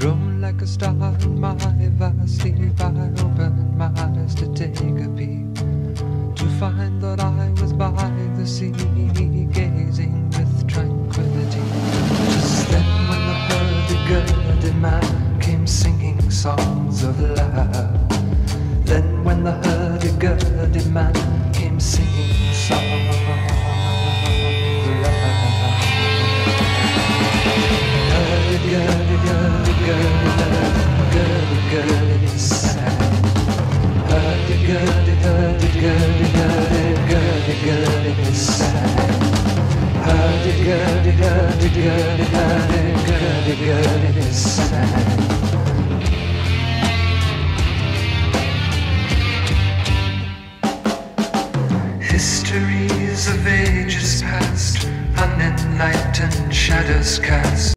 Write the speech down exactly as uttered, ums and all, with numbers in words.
Thrown like a star in my vast sleep, I opened my eyes to take a peep, to find that I was by the sea, gazing with tranquility. Just then when the hurdy-gurdy man came singing songs of love, then when the hurdy-gurdy man came singing songs of love, hurdy-gurdy, hurdy-gurdy sad. Hurdy-gurdy, hurdy-gurdy, hurdy-gurdy sad. Hurdy-gurdy, hurdy-gurdy, hurdy-gurdy sad. Histories of ages past, unenlightened shadows cast.